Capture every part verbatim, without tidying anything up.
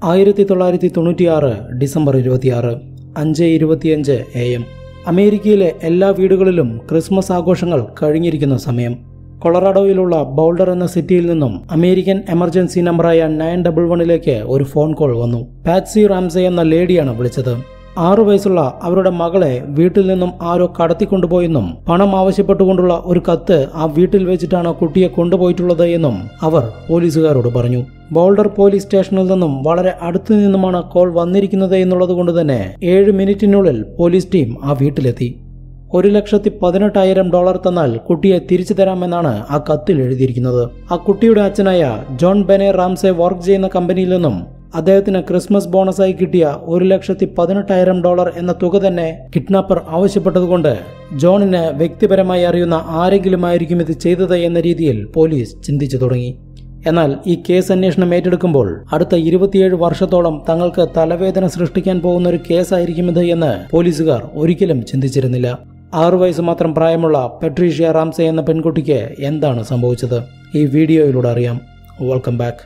ആയിരത്തി തൊള്ളായിരത്തി തൊണ്ണൂറ്റിയാറ് ഡിസംബർ ഇരുപത്തിയാറ് അഞ്ച് ഇരുപത്തിയഞ്ച് എ എം. അമേരിക്കയിലെ എല്ലാ വീടുകളിലും ക്രിസ്മസ് ആഘോഷങ്ങൾ കഴിഞ്ഞിരിക്കുന്ന സമയം. കൊളറാഡോയിലുള്ള ബൗൾഡർ എന്ന സിറ്റിയിൽ നിന്നും അമേരിക്കൻ എമർജൻസി നമ്പറായ നയൻ ഡബിൾ വണ്ണിലേക്ക് ഒരു ഫോൺ കോൾ വന്നു. പാറ്റ്സി റാംസെ എന്ന ലേഡിയാണ് വിളിച്ചത്. ആറു വയസ്സുള്ള അവരുടെ മകളെ വീട്ടിൽ നിന്നും ആരോ കടത്തിക്കൊണ്ടുപോയെന്നും പണം ആവശ്യപ്പെട്ടുകൊണ്ടുള്ള ഒരു കത്ത് ആ വീട്ടിൽ വെച്ചിട്ടാണ് കുട്ടിയെ കൊണ്ടുപോയിട്ടുള്ളത് എന്നും അവർ പോലീസുകാരോട് പറഞ്ഞു. ബൗൾഡർ പോലീസ് സ്റ്റേഷനിൽ നിന്നും വളരെ അടുത്തു നിന്നുമാണ് കോൾ വന്നിരിക്കുന്നത് എന്നുള്ളത് കൊണ്ട് തന്നെ ഏഴ് മിനിറ്റിനുള്ളിൽ പോലീസ് ടീം ആ വീട്ടിലെത്തി. ഒരു ലക്ഷത്തി പതിനെട്ടായിരം ഡോളർ തന്നാൽ കുട്ടിയെ തിരിച്ചു തരാമെന്നാണ് ആ കത്തിൽ എഴുതിയിരിക്കുന്നത്. ആ കുട്ടിയുടെ അച്ഛനായ ജോൺ ബെനെ റാംസെ വർക്ക് ചെയ്യുന്ന കമ്പനിയിൽ നിന്നും അദ്ദേഹത്തിന് ക്രിസ്മസ് ബോണസായി കിട്ടിയ ഒരു ലക്ഷത്തി പതിനെട്ടായിരം ഡോളർ എന്ന തുക തന്നെ കിഡ്നാപ്പർ ആവശ്യപ്പെട്ടതുകൊണ്ട് ജോണിന് വ്യക്തിപരമായി അറിയുന്ന ആരെങ്കിലും ആയിരിക്കും ഇത് ചെയ്തത് എന്ന രീതിയിൽ പോലീസ് ചിന്തിച്ചു തുടങ്ങി. എന്നാൽ ഈ കേസ് അന്വേഷണം ഏറ്റെടുക്കുമ്പോൾ അടുത്ത ഇരുപത്തിയേഴ് വർഷത്തോളം തങ്ങൾക്ക് തലവേദന സൃഷ്ടിക്കാൻ പോകുന്ന ഒരു കേസായിരിക്കും ഇത് എന്ന് പോലീസുകാർ ഒരിക്കലും ചിന്തിച്ചിരുന്നില്ല. ആറു വയസ്സ് മാത്രം പ്രായമുള്ള പെട്രീഷ്യ റാംസെ എന്ന പെൺകുട്ടിക്ക് എന്താണ് സംഭവിച്ചത്? ഈ വീഡിയോയിലൂടെ അറിയാം. Welcome back.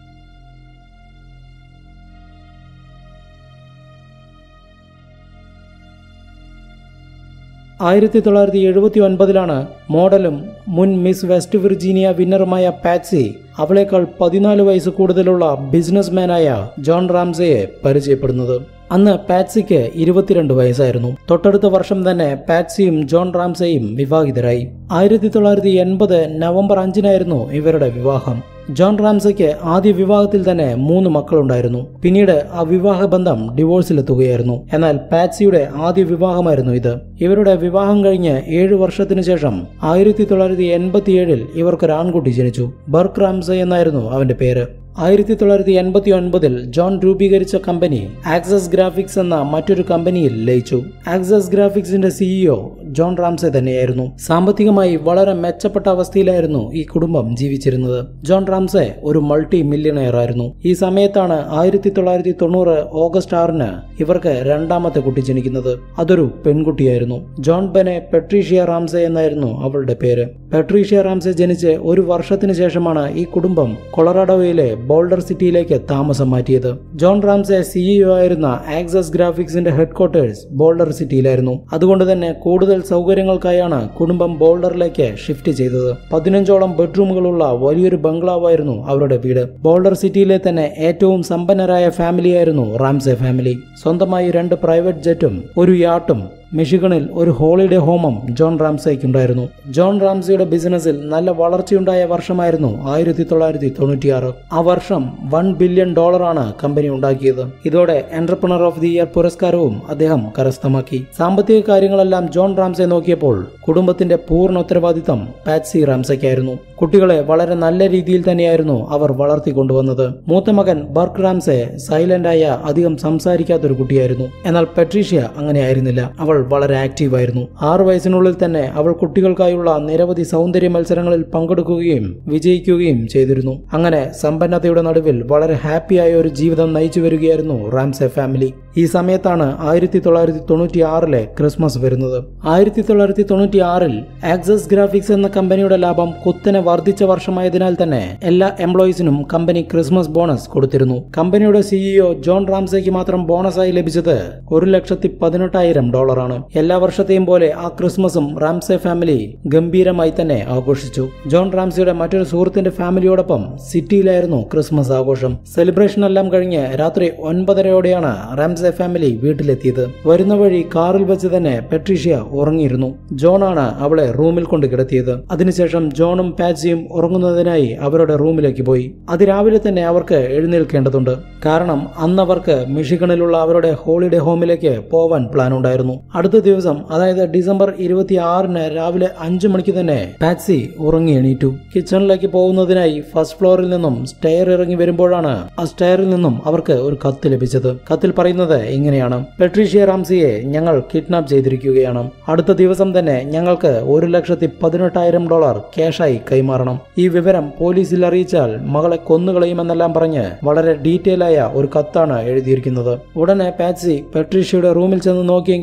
ആയിരത്തി തൊള്ളായിരത്തി എഴുപത്തി ഒൻപതിലാണ് മോഡലും മുൻ മിസ് വെസ്റ്റ് വിർജീനിയ വിന്നറുമായ പാറ്റ്സി അവളേക്കാൾ പതിനാല് വയസ്സ് കൂടുതലുള്ള ബിസിനസ്മാനായ ജോൺ റാംസെയെ പരിചയപ്പെടുന്നത്. അന്ന് പാറ്റ്സിക്ക് ഇരുപത്തിരണ്ട് വയസ്സായിരുന്നു. തൊട്ടടുത്ത വർഷം തന്നെ പാറ്റ്സിയും ജോൺ റാംസെയും വിവാഹിതരായി. ആയിരത്തി തൊള്ളായിരത്തി എൺപത് നവംബർ അഞ്ചിനായിരുന്നു ഇവരുടെ വിവാഹം. ജോൺ റാംസെയ്ക്ക് ആദ്യ വിവാഹത്തിൽ തന്നെ മൂന്ന് മക്കളുണ്ടായിരുന്നു. പിന്നീട് ആ വിവാഹ ബന്ധം ഡിവോഴ്സിലെത്തുകയായിരുന്നു. എന്നാൽ പാറ്റ്സിയുടെ ആദ്യ വിവാഹമായിരുന്നു ഇത്. ഇവരുടെ വിവാഹം കഴിഞ്ഞ് ഏഴു വർഷത്തിനു ശേഷം ആയിരത്തി തൊള്ളായിരത്തി എൺപത്തി ഏഴിൽ ഇവർക്കൊരു ആൺകുട്ടി ജനിച്ചു. ബർക്ക് റാംസെ എന്നായിരുന്നു അവന്റെ പേര്. ആയിരത്തി തൊള്ളായിരത്തി എൺപത്തി ഒൻപതിൽ ജോൺ രൂപീകരിച്ച കമ്പനി ആക്സസ് ഗ്രാഫിക്സ് എന്ന മറ്റൊരു കമ്പനിയിൽ ലയിച്ചു. ആക്സസ് ഗ്രാഫിക്സിന്റെ സിഇഒ ജോൺ റാംസെ തന്നെയായിരുന്നു. സാമ്പത്തികമായി വളരെ മെച്ചപ്പെട്ട അവസ്ഥയിലായിരുന്നു ഈ കുടുംബം ജീവിച്ചിരുന്നത്. ജോൺ റാംസെ ഒരു മൾട്ടി മില്യണയർ ആയിരുന്നു. ഈ സമയത്താണ് ആയിരത്തി തൊള്ളായിരത്തി തൊണ്ണൂറ് ഓഗസ്റ്റ് ആറിന് ഇവർക്ക് രണ്ടാമത്തെ കുട്ടി ജനിക്കുന്നത്. അതൊരു പെൺകുട്ടിയായിരുന്നു. ജോൺ ബെനെ പെട്രീഷ്യ റാംസെ എന്നായിരുന്നു അവളുടെ പേര്. പെട്രീഷ്യ റാംസെ ജനിച്ച് ഒരു വർഷത്തിന് ശേഷമാണ് ഈ കുടുംബം കൊളറാഡോയിലെ ബൗൾഡർ സിറ്റിയിലേക്ക് താമസം മാറ്റിയത്. ജോൺ റാംസെ സിഇഒ ആയിരുന്ന ആക്സസ് ഗ്രാഫിക്സിന്റെ ഹെഡ്ക്വാർട്ടേഴ്സ് ബൗൾഡർ സിറ്റിയിലായിരുന്നു. അതുകൊണ്ട് തന്നെ കൂടുതൽ സൗകര്യങ്ങൾക്കായാണ് കുടുംബം ബൗൾഡറിലേക്ക് ഷിഫ്റ്റ് ചെയ്തത്. പതിനഞ്ചോളം ബെഡ്റൂമുകളുള്ള വലിയൊരു ബംഗ്ലാവായിരുന്നു അവരുടെ വീട്. ബൗൾഡർ സിറ്റിയിലെ തന്നെ ഏറ്റവും സമ്പന്നരായ ഫാമിലിയായിരുന്നു റാംസെ ഫാമിലി. സ്വന്തമായി രണ്ട് പ്രൈവറ്റ് ജെറ്റും ഒരു യാട്ടും മിഷിഗണിൽ ഒരു ഹോളിഡേ ഹോമും ജോൺ റാംസെയ്ക്കുണ്ടായിരുന്നു. ജോൺ റാംസെയുടെ ബിസിനസ്സിൽ നല്ല വളർച്ചയുണ്ടായ വർഷമായിരുന്നു ആയിരത്തി തൊള്ളായിരത്തി തൊണ്ണൂറ്റിയാറ്. ആ വർഷം വൺ ബില്യൺ ഡോളറാണ് കമ്പനി ഉണ്ടാക്കിയത്. ഇതോടെ എന്റർപ്രണർ ഓഫ് ദി ഇയർ പുരസ്കാരവും അദ്ദേഹം കരസ്ഥമാക്കി. സാമ്പത്തിക കാര്യങ്ങളെല്ലാം ജോൺ റാംസെ നോക്കിയപ്പോൾ കുടുംബത്തിന്റെ പൂർണ്ണ ഉത്തരവാദിത്തം പാറ്റ്സി റാംസെയ്ക്കായിരുന്നു. കുട്ടികളെ വളരെ നല്ല രീതിയിൽ തന്നെയായിരുന്നു അവർ വളർത്തിക്കൊണ്ടുവന്നത്. മൂത്ത മകൻ ബർക്ക് റാംസെ സൈലന്റായ അധികം സംസാരിക്കാത്തൊരു കുട്ടിയായിരുന്നു. എന്നാൽ പെട്രീഷ്യ അങ്ങനെയായിരുന്നില്ല. അവൾ വളരെ ആക്റ്റീവായിരുന്നു. ആറു വയസ്സിനുള്ളിൽ തന്നെ അവൾ കുട്ടികൾക്കായുള്ള നിരവധി സൗന്ദര്യ മത്സരങ്ങളിൽ പങ്കെടുക്കുകയും വിജയിക്കുകയും ചെയ്തിരുന്നു. അങ്ങനെ സമ്പന്നതയുടെ നടുവിൽ വളരെ ഹാപ്പിയായ ഒരു ജീവിതം നയിച്ചു വരികയായിരുന്നു റാംസെ ഫാമിലി. ഈ സമയത്താണ് ആയിരത്തി തൊള്ളായിരത്തി തൊണ്ണൂറ്റി ആറിലെ ക്രിസ്മസ് വരുന്നത്. ആയിരത്തി തൊള്ളായിരത്തി തൊണ്ണൂറ്റി ആറിൽ ആക്സസ് ഗ്രാഫിക്സ് എന്ന കമ്പനിയുടെ ലാഭം കുത്തനെ വർദ്ധിച്ച വർഷമായതിനാൽ തന്നെ എല്ലാ എംപ്ലോയീസിനും കമ്പനി ക്രിസ്മസ് ബോണസ് കൊടുത്തിരുന്നു. കമ്പനിയുടെ സിഇഒ ജോൺ റാംസെയ്ക്ക് മാത്രം ബോണസായി ലഭിച്ചത് ഒരു ലക്ഷത്തി പതിനെട്ടായിരം ഡോളർ. എല്ലാ വർഷത്തെയും പോലെ ആ ക്രിസ്മസും റാംസെ ഫാമിലി ഗംഭീരമായി തന്നെ ആഘോഷിച്ചു. ജോൺ റാംസെയുടെ മറ്റൊരു സുഹൃത്തിന്റെ ഫാമിലിയോടൊപ്പം സിറ്റിയിലായിരുന്നു ക്രിസ്മസ് ആഘോഷം. സെലിബ്രേഷൻ എല്ലാം കഴിഞ്ഞ് രാത്രി ഒൻപതരയോടെയാണ് റാംസെ ഫാമിലി വീട്ടിലെത്തിയത്. വരുന്ന വഴി കാറിൽ വെച്ച് തന്നെ പെട്രീഷ്യ ഉറങ്ങിയിരുന്നു. ജോണാണ് അവളെ റൂമിൽ കൊണ്ട് കിടത്തിയത്. അതിനുശേഷം ജോണും പാറ്റ്സിയും ഉറങ്ങുന്നതിനായി അവരുടെ റൂമിലേക്ക് പോയി. അതിരാവിലെ തന്നെ അവർക്ക് എഴുന്നേൽക്കേണ്ടതുണ്ട്. കാരണം അന്നവർക്ക് മിഷിഗണിലുള്ള അവരുടെ ഹോളിഡേ ഹോമിലേക്ക് പോവാൻ പ്ലാൻ ഉണ്ടായിരുന്നു. അടുത്ത ദിവസം അതായത് ഡിസംബർ ഇരുപത്തി ആറിന് രാവിലെ അഞ്ചു മണിക്ക് തന്നെ പാറ്റ്സി ഉറങ്ങി എണീറ്റു. കിച്ചണിലേക്ക് പോകുന്നതിനായി ഫസ്റ്റ് ഫ്ലോറിൽ നിന്നും സ്റ്റെയർ ഇറങ്ങി വരുമ്പോഴാണ് ആ സ്റ്റെയറിൽ നിന്നും അവർക്ക് ഒരു കത്ത് ലഭിച്ചത്. കത്തിൽ പറയുന്നത് ഇങ്ങനെയാണ്: പെട്രീഷ്യ റാംസെയെ ഞങ്ങൾ കിഡ്നാപ്പ് ചെയ്തിരിക്കുകയാണ്. അടുത്ത ദിവസം തന്നെ ഞങ്ങൾക്ക് ഒരു ലക്ഷത്തി പതിനെട്ടായിരം ഡോളർ ക്യാഷായി കൈമാറണം. ഈ വിവരം പോലീസിൽ അറിയിച്ചാൽ മകളെ കൊന്നുകളയുമെന്നെല്ലാം പറഞ്ഞ് വളരെ ഡീറ്റെയിൽ ആയ ഒരു കത്താണ് എഴുതിയിരിക്കുന്നത്. ഉടനെ പാറ്റ്സി പെട്രീഷ്യയുടെ റൂമിൽ ചെന്ന് നോക്കിയെങ്കിലും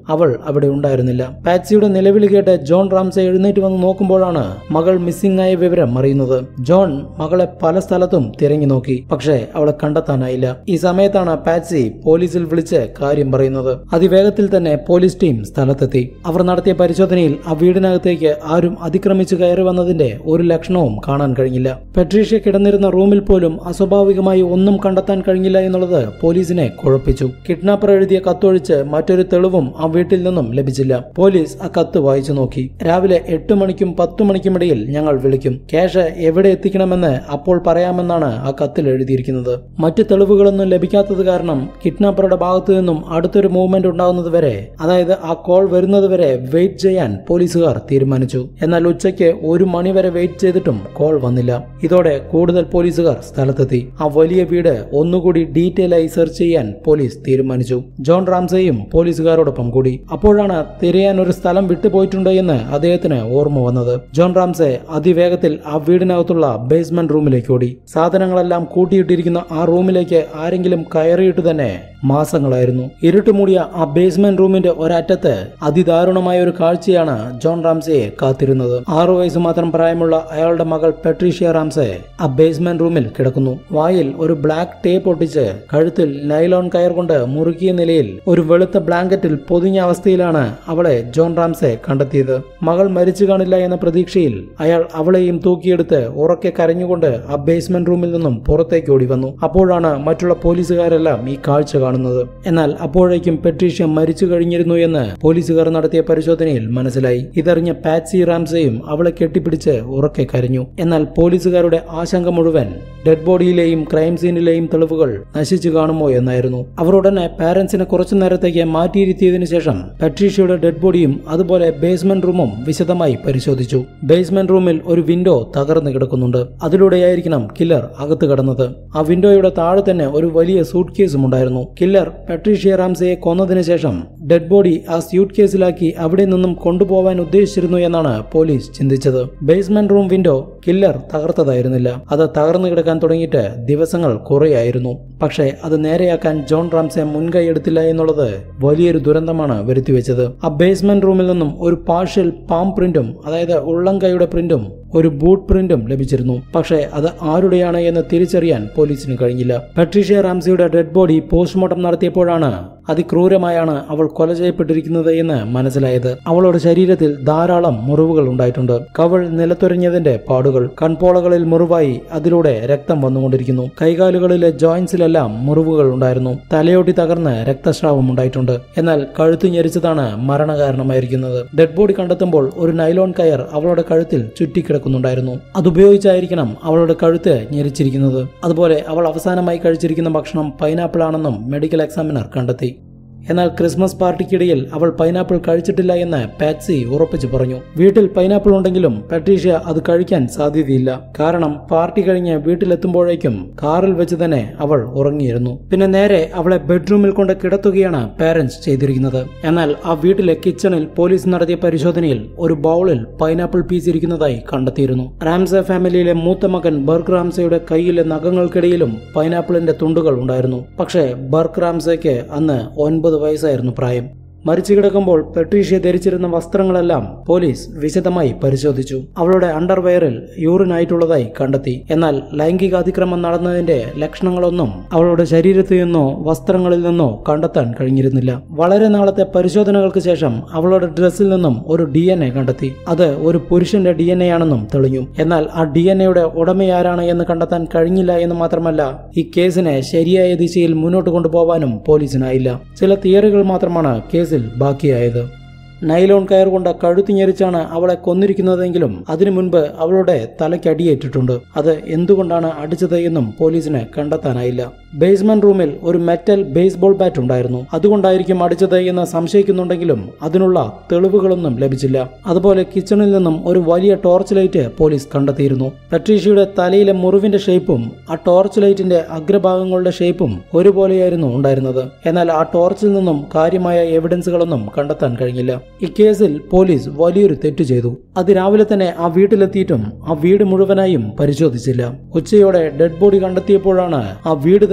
അവൾ അവിടെ ഉണ്ടായിരുന്നില്ല. പാറ്റ്സിയുടെ നിലവിളി കേട്ട് ജോൺ റാംസെ എഴുന്നേറ്റ് വന്ന് നോക്കുമ്പോഴാണ് മകൾ മിസ്സിംഗ് ആയ വിവരം അറിയുന്നത്. ജോൺ മകളെ പല സ്ഥലത്തും തിരഞ്ഞു നോക്കി, പക്ഷേ അവളെ കണ്ടെത്താനായില്ല. ഈ സമയത്താണ് പാറ്റ്സി പോലീസിൽ വിളിച്ച് കാര്യം പറയുന്നത്. അതിവേഗത്തിൽ തന്നെ പോലീസ് ടീം സ്ഥലത്തെത്തി. അവർ നടത്തിയ പരിശോധനയിൽ ആ വീടിനകത്തേക്ക് ആരും അതിക്രമിച്ചു കയറി വന്നതിന്റെ ഒരു ലക്ഷണവും കാണാൻ കഴിഞ്ഞില്ല. പെട്രീഷ്യ കിടന്നിരുന്ന റൂമിൽ പോലും അസ്വാഭാവികമായി ഒന്നും കണ്ടെത്താൻ കഴിഞ്ഞില്ല എന്നുള്ളത് പോലീസിനെ കുഴപ്പിച്ചു. കിഡ്നാപ്പർ എഴുതിയ കത്തൊഴിച്ച് മറ്റൊരു തെളിവും ആ വീട്ടിൽ നിന്നും ലഭിച്ചില്ല. പോലീസ് ആ കത്ത് വായിച്ചു നോക്കി. രാവിലെ എട്ട് മണിക്കും പത്തു മണിക്കുമിടയിൽ ഞങ്ങൾ വിളിക്കും. ക്യാഷ് എവിടെ എത്തിക്കണമെന്ന് അപ്പോൾ പറയാമെന്നാണ് ആ കത്തിൽ എഴുതിയിരിക്കുന്നത്. മറ്റു തെളിവുകളൊന്നും ലഭിക്കാത്തത് കാരണം കിഡ്നാപ്പറുടെ ഭാഗത്തു നിന്നും അടുത്തൊരു മൂവ്മെന്റ് ഉണ്ടാകുന്നത് വരെ, അതായത് ആ കോൾ വരുന്നത് വരെ വെയിറ്റ് ചെയ്യാൻ പോലീസുകാർ തീരുമാനിച്ചു. എന്നാൽ ഉച്ചയ്ക്ക് ഒരു മണി വരെ വെയിറ്റ് ചെയ്തിട്ടും കോൾ വന്നില്ല. ഇതോടെ കൂടുതൽ പോലീസുകാർ സ്ഥലത്തെത്തി. ആ വലിയ വീട് ഒന്നുകൂടി ഡീറ്റെയിൽ ആയി സെർച്ച് ചെയ്യാൻ പോലീസ് തീരുമാനിച്ചു. ജോൺ റാംസെയും പോലീസുകാരോടൊപ്പം കൂടി. അപ്പോഴാണ് തിരയാൻ ഒരു സ്ഥലം വിട്ടുപോയിട്ടുണ്ട് എന്ന് അദ്ദേഹത്തിന് ഓർമ്മ വന്നത്. ജോൺ റാംസെ അതിവേഗത്തിൽ ആ വീടിനകത്തുള്ള ബേസ്മെന്റ് റൂമിലേക്ക് ഓടി. സാധനങ്ങളെല്ലാം കൂട്ടിയിട്ടിരിക്കുന്ന ആ റൂമിലേക്ക് ആരെങ്കിലും കയറിയിട്ട് തന്നെ മാസങ്ങളായിരുന്നു. ഇരുട്ടുമൂടിയ ആ ബേസ്മെന്റ് റൂമിന്റെ ഒരറ്റത്ത് അതിദാരുണമായ ഒരു കാഴ്ചയാണ് ജോൺ റാംസെയെ കാത്തിരുന്നത്. ആറു വയസ്സ് മാത്രം പ്രായമുള്ള അയാളുടെ മകൾ പെട്രീഷ്യ റാംസെ ആ ബേസ്മെന്റ് റൂമിൽ കിടക്കുന്നു. വായിൽ ഒരു ബ്ലാക്ക് ടേപ്പ് ഒട്ടിച്ച് കഴുത്തിൽ നൈലോൺ കയർ കൊണ്ട് മുറുക്കിയ നിലയിൽ ഒരു വെളുത്ത ബ്ലാങ്കറ്റിൽ പൊതിഞ്ഞ അവസ്ഥയിലാണ് അവളെ ജോൺ റാംസെ കണ്ടെത്തിയത്. മകൾ മരിച്ചു കാണില്ല എന്ന പ്രതീക്ഷയിൽ അയാൾ അവളെയും തൂക്കിയെടുത്ത് ഉറക്കെ കരഞ്ഞുകൊണ്ട് ആ ബേസ്മെന്റ് റൂമിൽ നിന്നും പുറത്തേക്ക് ഓടി വന്നു. അപ്പോഴാണ് മറ്റുള്ള പോലീസുകാരെല്ലാം ഈ കാഴ്ച കാണുന്നത്. എന്നാൽ അപ്പോഴേക്കും പെട്രീഷ്യ മരിച്ചു കഴിഞ്ഞിരുന്നു എന്ന് പോലീസുകാർ നടത്തിയ പരിശോധനയിൽ മനസ്സിലായി. ഇതറിഞ്ഞ പാറ്റ്സി റാംസെയും അവളെ കെട്ടിപ്പിടിച്ച് ഉറക്കെ കരഞ്ഞു. എന്നാൽ പോലീസുകാരുടെ ആശങ്ക മുഴുവൻ ഡെഡ് ബോഡിയിലെയും ക്രൈം സീനിലെയും തെളിവുകൾ നശിച്ചു കാണുമോ എന്നായിരുന്നു. അവർ ഉടനെ പാരന്റ്സിനെ കുറച്ചു നേരത്തേക്ക് മാറ്റിയിരുത്തിയതിനു ശേഷം പെട്രീഷ്യയുടെ ഡെഡ് ബോഡിയും അതുപോലെ ബേസ്മെന്റ് റൂമും വിശദമായി പരിശോധിച്ചു. ബേസ്മെന്റ് റൂമിൽ ഒരു വിൻഡോ തകർന്നു കിടക്കുന്നുണ്ട്. അതിലൂടെയായിരിക്കണം കില്ലർ അകത്ത് കടന്നത്. ആ വിൻഡോയുടെ താഴെ തന്നെ ഒരു വലിയ സൂട്ട് കേസും ഉണ്ടായിരുന്നു. കില്ലർ പെട്രീഷ്യ റാംസെയെ കൊന്നതിനു ശേഷം ഡെഡ് ബോഡി ആ സ്യൂട്ട് കേസിലാക്കി അവിടെ നിന്നും കൊണ്ടുപോകാൻ ഉദ്ദേശിച്ചിരുന്നു എന്നാണ് പോലീസ് ചിന്തിച്ചത്. ബേസ്മെന്റ് റൂം വിൻഡോ കില്ലർ തകർത്തതായിരുന്നില്ല. അത് തകർന്നു കിടക്കാൻ തുടങ്ങിയിട്ട് ദിവസങ്ങൾ കുറെയായിരുന്നു. പക്ഷേ അത് നേരെയാക്കാൻ ജോൺ റാംസെ മുൻകൈ എടുത്തില്ല എന്നുള്ളത് വലിയൊരു ദുരന്തമാണ് വരുത്തിവെച്ചത്. ആ ബേസ്മെന്റ് റൂമിൽ നിന്നും ഒരു പാർഷ്യൽ പാം പ്രിന്റും, അതായത് ഉള്ളംകൈയുടെ പ്രിന്റും ഒരു ബൂട്ട് പ്രിന്റും ലഭിച്ചിരുന്നു. പക്ഷേ അത് ആരുടെയാണ് എന്ന് തിരിച്ചറിയാൻ പോലീസിന് കഴിഞ്ഞില്ല. പെട്രീഷ്യ റാംസെയുടെ ഡെഡ് ബോഡി പോസ്റ്റ്മോർട്ടം നടത്തിയപ്പോഴാണ് അതിക്രൂരമായാണ് അവൾ കൊല ചെയ്യപ്പെട്ടിരിക്കുന്നത് എന്ന് മനസ്സിലായത്. അവളുടെ ശരീരത്തിൽ ധാരാളം മുറിവുകൾ ഉണ്ടായിട്ടുണ്ട്. കവൾ നിലത്തൊരഞ്ഞതിന്റെ പാടുകൾ, കൺപോളകളിൽ മുറിവായി അതിലൂടെ രക്തം വന്നുകൊണ്ടിരിക്കുന്നു. കൈകാലുകളിലെ ജോയിന്റ്സിലെല്ലാം മുറിവുകൾ ഉണ്ടായിരുന്നു. തലയോട്ടി തകർന്ന് രക്തസ്രാവം ഉണ്ടായിട്ടുണ്ട്. എന്നാൽ കഴുത്ത് ഞെരിച്ചതാണ് മരണകാരണമായിരിക്കുന്നത്. ഡെഡ് ബോഡി കണ്ടെത്തുമ്പോൾ ഒരു നൈലോൺ കയർ അവളുടെ കഴുത്തിൽ ചുറ്റിക്കിടക്കുന്നുണ്ടായിരുന്നു. അതുപയോഗിച്ചായിരിക്കണം അവളുടെ കഴുത്ത് ഞെരിച്ചിരിക്കുന്നത്. അതുപോലെ അവൾ അവസാനമായി കഴിച്ചിരിക്കുന്ന ഭക്ഷണം പൈനാപ്പിൾ ആണെന്നും മെഡിക്കൽ എക്സാമിനർ കണ്ടെത്തി. എന്നാൽ ക്രിസ്മസ് പാർട്ടിക്കിടയിൽ അവൾ പൈനാപ്പിൾ കഴിച്ചിട്ടില്ല എന്ന് പാറ്റ്സി ഉറപ്പിച്ചു പറഞ്ഞു. വീട്ടിൽ പൈനാപ്പിൾ ഉണ്ടെങ്കിലും പെട്രീഷ്യ അത് കഴിക്കാൻ സാധ്യതയില്ല. കാരണം പാർട്ടി കഴിഞ്ഞ് വീട്ടിലെത്തുമ്പോഴേക്കും കാറിൽ വെച്ച് തന്നെ അവൾ ഉറങ്ങിയിരുന്നു. പിന്നെ നേരെ അവളെ ബെഡ്റൂമിൽ കൊണ്ട് കിടത്തുകയാണ് പാരന്റ്സ് ചെയ്തിരിക്കുന്നത്. എന്നാൽ ആ വീട്ടിലെ കിച്ചണിൽ പോലീസ് നടത്തിയ പരിശോധനയിൽ ഒരു ബൗളിൽ പൈനാപ്പിൾ പീസ് ഇരിക്കുന്നതായി കണ്ടെത്തിയിരുന്നു. റാംസെ ഫാമിലിയിലെ മൂത്ത മകൻ ബർക്ക് റാംസെയുടെ കൈയിലെ നഖങ്ങൾക്കിടയിലും പൈനാപ്പിളിന്റെ തുണ്ടുകൾ ഉണ്ടായിരുന്നു. പക്ഷേ ബർക്ക് റാംസെക്ക് അന്ന് ഒൻപത് വയസ്സായിരുന്നു പ്രായം. മരിച്ചു കിടക്കുമ്പോൾ പെട്രീഷ്യ ധരിച്ചിരുന്ന വസ്ത്രങ്ങളെല്ലാം പോലീസ് വിശദമായി പരിശോധിച്ചു. അവളുടെ അണ്ടർവെയറിൽ യൂറിൻ ആയിട്ടുള്ളതായി കണ്ടെത്തി. എന്നാൽ ലൈംഗിക അതിക്രമം നടന്നതിന്റെ ലക്ഷണങ്ങളൊന്നും അവളുടെ ശരീരത്തിൽ നിന്നോ വസ്ത്രങ്ങളിൽ നിന്നോ കണ്ടെത്താൻ കഴിഞ്ഞിരുന്നില്ല. വളരെ നാളത്തെ പരിശോധനകൾക്ക് ശേഷം അവളുടെ ഡ്രസ്സിൽ നിന്നും ഒരു ഡി എൻ എ കണ്ടെത്തി. അത് ഒരു പുരുഷന്റെ ഡി എൻ എ ആണെന്നും തെളിഞ്ഞു. എന്നാൽ ആ ഡി എൻ എയുടെ ഉടമയാരാണ് എന്ന് കണ്ടെത്താൻ കഴിഞ്ഞില്ല എന്ന് മാത്രമല്ല, ഈ കേസിനെ ശരിയായ ദിശയിൽ മുന്നോട്ട് കൊണ്ടുപോകാനും പോലീസിനായില്ല. ചില തിയറികൾ മാത്രമാണ് കേസ് ബാക്കിയായത്. നൈലോൺ കയർ കൊണ്ട് കഴുത്തി ഞെരിച്ചാണ് അവളെ കൊന്നിരിക്കുന്നതെങ്കിലും അതിനു മുൻപ് അവളുടെ തലയ്ക്ക് അടിയേറ്റിട്ടുണ്ട്. അത് എന്തുകൊണ്ടാണ് അടിച്ചത് എന്നും പോലീസിന് കണ്ടെത്താനായില്ല. ബേസ്മെന്റ് റൂമിൽ ഒരു മെറ്റൽ ബേസ്ബോൾ ബാറ്റ് ഉണ്ടായിരുന്നു. അതുകൊണ്ടായിരിക്കും അടിച്ചത് എന്ന് സംശയിക്കുന്നുണ്ടെങ്കിലും അതിനുള്ള തെളിവുകളൊന്നും ലഭിച്ചില്ല. അതുപോലെ കിച്ചണിൽ നിന്നും ഒരു വലിയ ടോർച്ച് ലൈറ്റ് പോലീസ് കണ്ടെത്തിയിരുന്നു. പെട്രീഷ്യയുടെ തലയിലെ മുറിവിന്റെ ഷേപ്പും ആ ടോർച്ച് ലൈറ്റിന്റെ അഗ്രഭാഗങ്ങളുടെ ഷേപ്പും ഒരുപോലെയായിരുന്നു ഉണ്ടായിരുന്നത്. എന്നാൽ ആ ടോർച്ചിൽ നിന്നും കാര്യമായ എവിഡൻസുകളൊന്നും കണ്ടെത്താൻ കഴിഞ്ഞില്ല. ഈ കേസിൽ പോലീസ് വലിയൊരു തെറ്റ് ചെയ്തു. അതിരാവിലെ തന്നെ ആ വീട്ടിലെത്തിയിട്ടും ആ വീട് മുഴുവനായും പരിശോധിച്ചില്ല. ഉച്ചയോടെ ഡെഡ് ബോഡി കണ്ടെത്തിയപ്പോഴാണ് ആ വീട് തന്നെ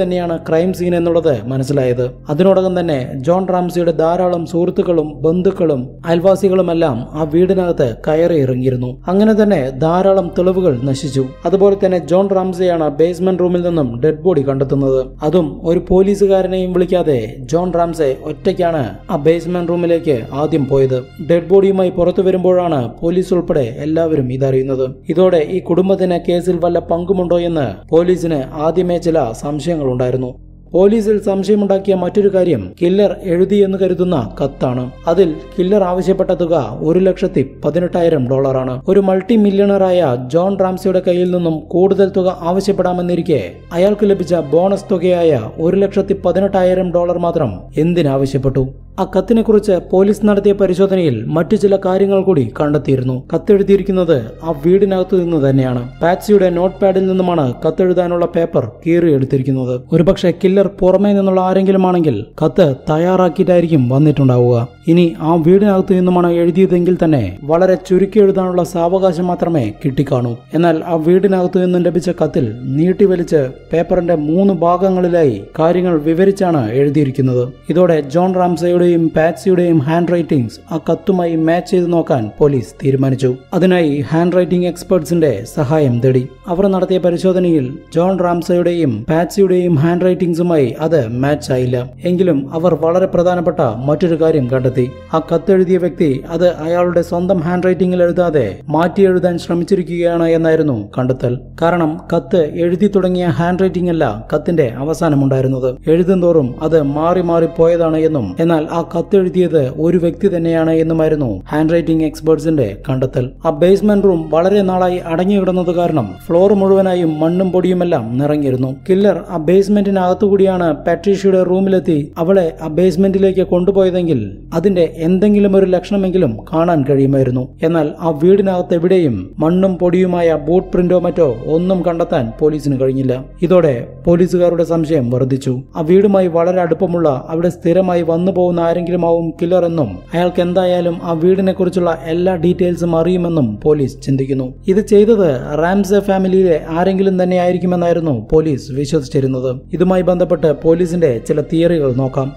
തന്നെയാണ് ക്രൈം സീൻ എന്നുള്ളത് മനസ്സിലായത്. അതിനോടകം തന്നെ ജോൺ റാംസിയുടെ ധാരാളം സുഹൃത്തുക്കളും ബന്ധുക്കളും അയൽവാസികളുമെല്ലാം ആ വീടിനകത്ത് കയറി ഇറങ്ങിയിരുന്നു. അങ്ങനെ തന്നെ ധാരാളം തെളിവുകൾ നശിച്ചു. അതുപോലെ തന്നെ ജോൺ റാംസിയാണ് ബേസ്മെന്റ് റൂമിൽ നിന്നും ഡെഡ് ബോഡി കണ്ടെത്തുന്നത്. അതും ഒരു പോലീസുകാരനെയും വിളിക്കാതെ ജോൺ റാംസെ ഒറ്റയ്ക്കാണ് ആ ബേസ്മെന്റ് റൂമിലേക്ക് ആദ്യം പോയത്. ഡെഡ് ബോഡിയുമായി പുറത്തു വരുമ്പോഴാണ് പോലീസ് ഉൾപ്പെടെ എല്ലാവരും ഇതറിയുന്നത്. ഇതോടെ ഈ കുടുംബത്തിന് കേസിൽ വല്ല പങ്കുമുണ്ടോ എന്ന് പോലീസിന് ആദ്യമേ ചില സംശയങ്ങളുണ്ടായിരുന്നു. പോലീസിൽ സംശയമുണ്ടാക്കിയ മറ്റൊരു കാര്യം കില്ലർ എഴുതിയെന്ന് കരുതുന്ന കത്താണ്. അതിൽ കില്ലർ ആവശ്യപ്പെട്ട തുക ഒരു ലക്ഷത്തി പതിനെട്ടായിരം ഡോളറാണ്. ഒരു മൾട്ടി മില്യണറായ ജോൺ റാംസിയുടെ കയ്യിൽ നിന്നും കൂടുതൽ തുക ആവശ്യപ്പെടാമെന്നിരിക്കെ അയാൾക്ക് ലഭിച്ച ബോണസ് തുകയായ ഒരു ലക്ഷത്തി പതിനെട്ടായിരം ഡോളർ മാത്രം എന്തിനാവശ്യപ്പെട്ടു? ആ കത്തിനെ കുറിച്ച് പോലീസ് നടത്തിയ പരിശോധനയിൽ മറ്റു ചില കാര്യങ്ങൾ കൂടി കണ്ടെത്തിയിരുന്നു. കത്തെഴുതിയിരിക്കുന്നത് ആ വീടിനകത്തു നിന്ന് തന്നെയാണ്. പാറ്റ്സിയുടെ നോട്ട് പാഡിൽ നിന്നുമാണ് കത്തെഴുതാനുള്ള പേപ്പർ കീറിയെടുത്തിരിക്കുന്നത്. ഒരുപക്ഷെ കില്ലർ പുറമേ നിന്നുള്ള ആരെങ്കിലും ആണെങ്കിൽ കത്ത് തയ്യാറാക്കിയിട്ടായിരിക്കും വന്നിട്ടുണ്ടാവുക. ഇനി ആ വീടിനകത്തു നിന്നുമാണ് എഴുതിയതെങ്കിൽ തന്നെ വളരെ ചുരുക്കി എഴുതാനുള്ള സാവകാശം മാത്രമേ കിട്ടിക്കാണൂ. എന്നാൽ ആ വീടിനകത്തു നിന്നും ലഭിച്ച കത്തിൽ നീട്ടിവലിച്ച് പേപ്പറിന്റെ മൂന്ന് ഭാഗങ്ങളിലായി കാര്യങ്ങൾ വിവരിച്ചാണ് എഴുതിയിരിക്കുന്നത്. ഇതോടെ ജോൺ റാംസയുടെ പാറ്റ്സിയുടെയും ഹാൻഡ് റൈറ്റിംഗ്സ് ആ കത്തുമായി മാച്ച് ചെയ്ത് നോക്കാൻ പോലീസ് തീരുമാനിച്ചു. അതിനായി ഹാൻഡ് റൈറ്റിംഗ് എക്സ്പെർട്സിന്റെ സഹായം തേടി. അവർ നടത്തിയ പരിശോധനയിൽ ജോൺ റാംസയുടെയും പാറ്റ്സിയുടെയും ഹാൻഡ് റൈറ്റിംഗ്സുമായി അത് മാച്ച് ആയില്ല. എങ്കിലും അവർ വളരെ പ്രധാനപ്പെട്ട മറ്റൊരു കാര്യം കണ്ടെത്തി. ആ കത്തെഴുതിയ വ്യക്തി അത് അയാളുടെ സ്വന്തം ഹാൻഡ് റൈറ്റിംഗിൽ എഴുതാതെ മാറ്റി എഴുതാൻ ശ്രമിച്ചിരിക്കുകയാണ് എന്നായിരുന്നു കണ്ടെത്തൽ. കാരണം കത്ത് എഴുതി തുടങ്ങിയ ഹാൻഡ് റൈറ്റിംഗ് അല്ല കത്തിന്റെ അവസാനമുണ്ടായിരുന്നത്. എഴുതുന്തോറും അത് മാറി മാറി പോയതാണ് എന്നും എന്നാൽ ആ കത്തെഴുതിയത് ഒരു വ്യക്തി തന്നെയാണ് എന്നുമായിരുന്നു ഹാൻഡ് റൈറ്റിംഗ് എക്സ്പെർട്സിന്റെ കണ്ടെത്തൽ. ആ ബേസ്മെന്റ് റൂം വളരെ നാളായി അടങ്ങിക്കിടന്നത് കാരണം ഫ്ലോർ മുഴുവനായും മണ്ണും പൊടിയുമെല്ലാം നിറഞ്ഞിരുന്നു. കില്ലർ ആ ബേസ്മെന്റിനകത്തുകൂടിയാണ് പാട്രീഷ്യയുടെ റൂമിലെത്തി അവളെ ആ ബേസ്മെന്റിലേക്ക് കൊണ്ടുപോയതെങ്കിൽ അതിന്റെ എന്തെങ്കിലും ഒരു ലക്ഷണമെങ്കിലും കാണാൻ കഴിയുമായിരുന്നു. എന്നാൽ ആ വീടിനകത്ത് എവിടെയും മണ്ണും പൊടിയുമായ ബൂട്ട് പ്രിന്റോ മറ്റോ ഒന്നും കണ്ടെത്താൻ പോലീസിന് കഴിഞ്ഞില്ല. ഇതോടെ പോലീസുകാരുടെ സംശയം വർദ്ധിച്ചു. ആ വീടുമായി വളരെ അടുപ്പമുള്ള അവിടെ സ്ഥിരമായി വന്നു പോകുന്ന ആരെങ്കിലും ആവും കില്ലർ എന്നും അയാൾക്ക് എന്തായാലും ആ വീടിനെ കുറിച്ചുള്ള എല്ലാ ഡീറ്റെയിൽസും അറിയുമെന്നും പോലീസ് ചിന്തിക്കുന്നു. ഇത് ചെയ്തത് റാംസെ ഫാമിലിയിലെ ആരെങ്കിലും തന്നെ ആയിരിക്കുമെന്നായിരുന്നു പോലീസ് വിശ്വസിച്ചിരുന്നത്. ഇതുമായി ബന്ധപ്പെട്ട് പോലീസിന്റെ ചില തിയറികൾ നോക്കാം.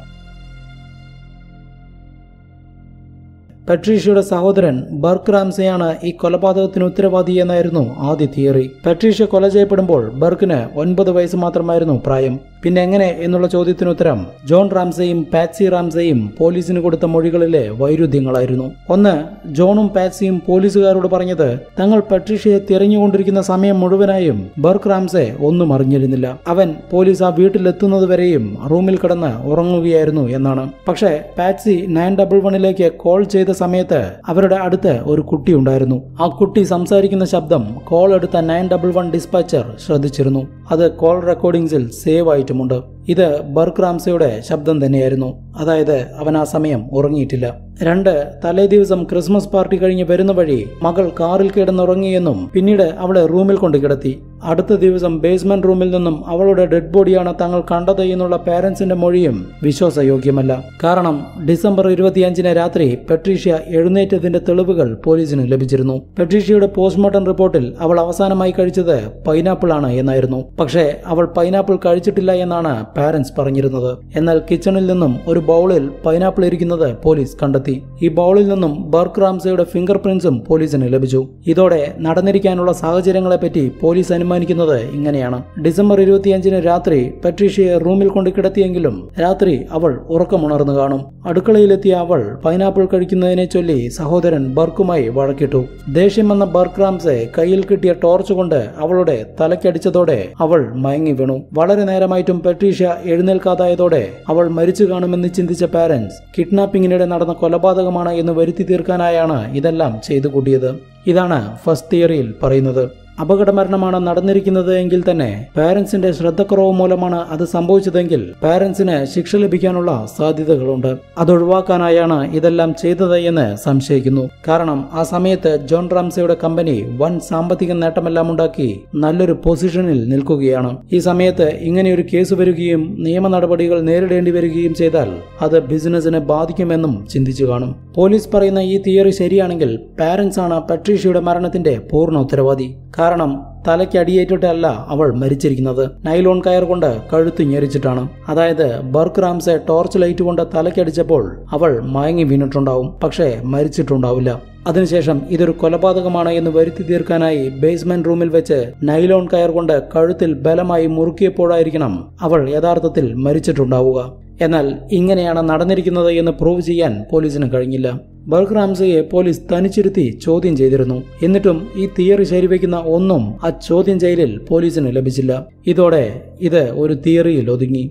പട്രീഷ്യയുടെ സഹോദരൻ ബർക്ക് റാംസെയാണ് ഈ കൊലപാതകത്തിന് ഉത്തരവാദി എന്നായിരുന്നു ആദ്യ തിയറി. പട്രീഷ്യ കൊല ചെയ്യപ്പെടുമ്പോൾ ബർക്കിന് ഒൻപത് വയസ്സ് മാത്രമായിരുന്നു പ്രായം. പിന്നെ എങ്ങനെ എന്നുള്ള ചോദ്യത്തിന് ഉത്തരം ജോൺ റാംസെയും പാറ്റ്സി റാംസെയും പോലീസിന് കൊടുത്ത മൊഴികളിലെ വൈരുദ്ധ്യങ്ങളായിരുന്നു. ഒന്ന്, ജോണും പാറ്റ്സിയും പോലീസുകാരോട് പറഞ്ഞത് തങ്ങൾ പട്രീഷ്യയെ തിരഞ്ഞുകൊണ്ടിരിക്കുന്ന സമയം മുഴുവനായും ബർക്ക് റാംസെ ഒന്നും അറിഞ്ഞിരുന്നില്ല. അവൻ പോലീസ് ആ വീട്ടിലെത്തുന്നത് വരെയും റൂമിൽ കിടന്ന് ഉറങ്ങുകയായിരുന്നു എന്നാണ്. പക്ഷേ പാറ്റ്സി നയൻ ഡബിൾ വണ്ണിലേക്ക് കോൾ ചെയ്ത സമയത്ത് അവരുടെ അടുത്ത് ഒരു കുട്ടി ഉണ്ടായിരുന്നു. ആ കുട്ടി സംസാരിക്കുന്ന ശബ്ദം കോൾ എടുത്ത നയൻ ഡബിൾ വൺ ഡിസ്പാച്ചർ ശ്രദ്ധിച്ചിരുന്നു. അത് കോൾ റെക്കോർഡിംഗ്സിൽ സേവ് ആയിട്ടുമുണ്ട്. ഇത് ബർക്ക് റാംസെയുടെ ശബ്ദം തന്നെയായിരുന്നു. അതായത് അവൻ ആ സമയം ഉറങ്ങിയിട്ടില്ല. രണ്ട്, തലേ ദിവസം ക്രിസ്മസ് പാർട്ടി കഴിഞ്ഞ് വരുന്ന വഴി മകൾ കാറിൽ കിടന്നുറങ്ങിയെന്നും പിന്നീട് അവളെ റൂമിൽ കൊണ്ട് കിടത്തി. അടുത്ത ദിവസം ബേസ്മെന്റ് റൂമിൽ നിന്നും അവളുടെ ഡെഡ് ബോഡിയാണ് തങ്ങൾ കണ്ടത് എന്നുള്ള പാരന്റ്സിന്റെ മൊഴിയും വിശ്വാസയോഗ്യമല്ല. കാരണം ഡിസംബർ ഇരുപത്തിയഞ്ചിന് രാത്രി പട്രീഷ്യ എഴുന്നേറ്റതിന്റെ തെളിവുകൾ പോലീസിന് ലഭിച്ചിരുന്നു. പട്രീഷ്യയുടെ പോസ്റ്റ്മോർട്ടം റിപ്പോർട്ടിൽ അവൾ അവസാനമായി കഴിച്ചത് പൈനാപ്പിൾ ആണ് എന്നായിരുന്നു. പക്ഷേ അവൾ പൈനാപ്പിൾ കഴിച്ചിട്ടില്ല എന്നാണ് പാരന്റ്സ് പറഞ്ഞിരുന്നത്. എന്നാൽ കിച്ചണിൽ നിന്നും ഒരു ബൗളിൽ പൈനാപ്പിൾ ഇരിക്കുന്നത് പോലീസ് കണ്ടെത്തി. ഈ ബൗളിൽ നിന്നും ബർക്ക് റാംസെയുടെ ഫിംഗർ പ്രിന്റ്സും പോലീസിന് ലഭിച്ചു. ഇതോടെ നടന്നിരിക്കാനുള്ള സാഹചര്യങ്ങളെപ്പറ്റി പോലീസ് അനുമാനിക്കുന്നത് ഇങ്ങനെയാണ്. ഡിസംബർ ഇരുപത്തിയഞ്ചിന് രാത്രി പട്രീഷ്യയെ റൂമിൽ കൊണ്ട് കിടത്തിയെങ്കിലും രാത്രി അവൾ ഉറക്കമുണർന്നു കാണും. അടുക്കളയിലെത്തിയ അവൾ പൈനാപ്പിൾ കഴിക്കുന്നതിനെ ചൊല്ലി സഹോദരൻ ബർക്കുമായി വഴക്കിട്ടു. ദേഷ്യം വന്ന ബർക്ക് റാംസെ കയ്യിൽ കിട്ടിയ ടോർച്ച് കൊണ്ട് അവളുടെ തലക്കടിച്ചതോടെ അവൾ മയങ്ങി വീണു. വളരെ നേരമായിട്ടും പട്രീഷ്യ എഴുന്നേൽക്കാതായതോടെ അവൾ മരിച്ചു കാണുമെന്ന് ചിന്തിച്ച പാരന്റ്സ് കിഡ്നാപ്പിംഗിനിടെ നടന്ന കൊലപാതകമാണ് എന്ന് വരുത്തി തീർക്കാനായാണ് ഇതെല്ലാം ചെയ്തു കൂട്ടിയത്. ഇതാണ് ഫസ്റ്റ് തിയറിയിൽ പറയുന്നത്. അപകടമരണമാണ് നടന്നിരിക്കുന്നത് എങ്കിൽ തന്നെ പാരന്റ്സിന്റെ ശ്രദ്ധക്കുറവ് മൂലമാണ് അത് സംഭവിച്ചതെങ്കിൽ പാരന്റ്സിന് ശിക്ഷ ലഭിക്കാനുള്ള സാധ്യതകളുണ്ട്. അതൊഴിവാക്കാനായാണ് ഇതെല്ലാം ചെയ്തത് എന്ന് സംശയിക്കുന്നു. കാരണം ആ സമയത്ത് ജോൺ റാംസെയുടെ കമ്പനി വൻ സാമ്പത്തിക നേട്ടമെല്ലാം ഉണ്ടാക്കി നല്ലൊരു പൊസിഷനിൽ നിൽക്കുകയാണ്. ഈ സമയത്ത് ഇങ്ങനെയൊരു കേസ് വരികയും നിയമ നടപടികൾ നേരിടേണ്ടി വരികയും ചെയ്താൽ അത് ബിസിനസിനെ ബാധിക്കുമെന്നും ചിന്തിച്ചു കാണും. പോലീസ് പറയുന്ന ഈ തിയറി ശരിയാണെങ്കിൽ പാരന്റ്സ് ആണ് പട്രീഷ്യയുടെ മരണത്തിന്റെ പൂർണ്ണ ഉത്തരവാദി. കാരണം കാരണം തലയ്ക്ക് അടിയേറ്റിട്ടല്ല അവൾ മരിച്ചിരിക്കുന്നത്. നൈലോൺ കയർ കൊണ്ട് കഴുത്ത് ഞെരിച്ചിട്ടാണ്. അതായത് ബർക്ക് റാംസെ ടോർച്ച് ലൈറ്റ് കൊണ്ട് തലയ്ക്കടിച്ചപ്പോൾ അവൾ മയങ്ങി വീണിട്ടുണ്ടാവും, പക്ഷേ മരിച്ചിട്ടുണ്ടാവില്ല. അതിനുശേഷം ഇതൊരു കൊലപാതകമാണ് എന്ന് വരുത്തി തീർക്കാനായി ബേസ്മെന്റ് റൂമിൽ വെച്ച് നൈലോൺ കയർ കൊണ്ട് കഴുത്തിൽ ബലമായി മുറുക്കിയപ്പോഴായിരിക്കണം അവൾ യഥാർത്ഥത്തിൽ മരിച്ചിട്ടുണ്ടാവുക. എന്നാൽ ഇങ്ങനെയാണ് നടന്നിരിക്കുന്നത് എന്ന് പ്രൂവ് ചെയ്യാൻ പോലീസിന് കഴിഞ്ഞില്ല. ബർക്ക് റാംസെയെ പോലീസ് തനിച്ചിരുത്തി ചോദ്യം ചെയ്തിരുന്നു. എന്നിട്ടും ഈ തിയറി ശരിവെക്കുന്ന ഒന്നും ആ ചോദ്യം ചെയ്യലിൽ പോലീസിന് ലഭിച്ചില്ല. ഇതോടെ ഇത് ഒരു തിയറിയിൽ ഒതുങ്ങി.